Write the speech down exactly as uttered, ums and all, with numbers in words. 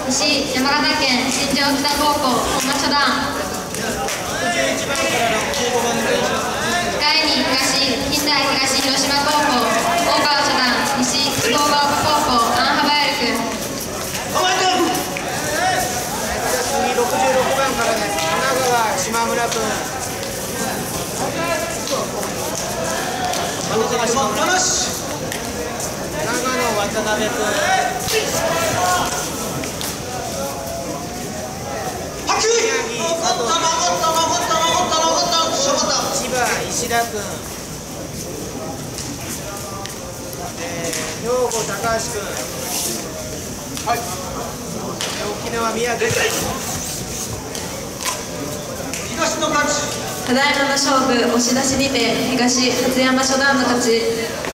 西山形県新庄北高校本間初段。第二東近代東広島高校大川初段。西福岡高校アンハバエル君。 次ろくじゅうろくばんからです。神奈川島村君。神奈川島村。長野渡辺君。千葉石田君、えー、兵庫高橋君、はい、沖縄宮城君。東の勝ち。 ただいまの勝負押し出しにて東初山初段の勝ち。